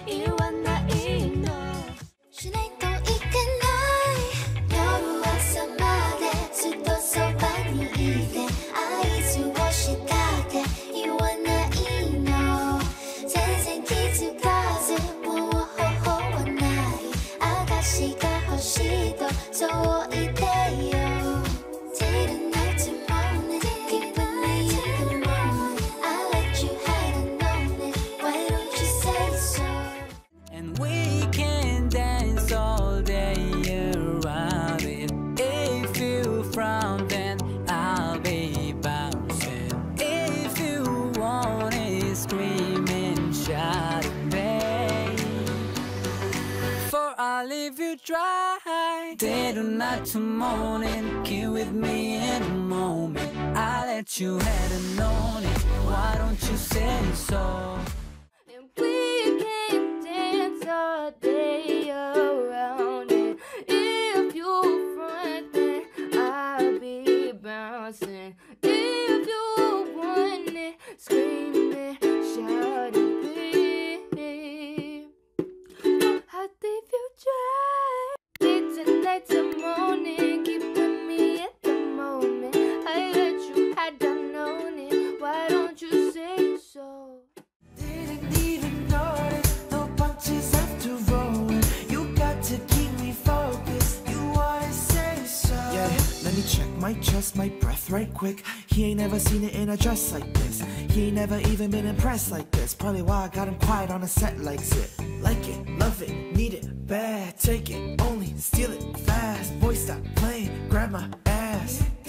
言わないのしないといけない夜朝までずっとそばにいて合図をして言わないの全然気づかずもう方法はない証が欲しいとそう言ってよ Didn't need to moan it Keeping me in the moment I let you hide and own it Why don't you say so And we can dance all day around it If you frown then I'll be bouncing If you want it scream and shout it babe For I'll leave you dry Day to night to morning Get with me in a moment I'll let you have it known it Why don't you say so And we can dance all day around it If you front then I'll be bouncing If you want it scream it shout it babe I'll leave you dry Day to night to morning Keep with me at the moment I let you had done known it Why don't you say so Didn't even notice no punches after rolling. You got to keep me focused. You wanna say so? Yeah, let me check my chest, my breath right quick. He ain't never seen it in a dress like this. He ain't never even been impressed like this. Probably why I got him quiet on a set like it. Like it, love it, need it, bad. Take it, only steal it fast. Boy, stop playing, grab my ass.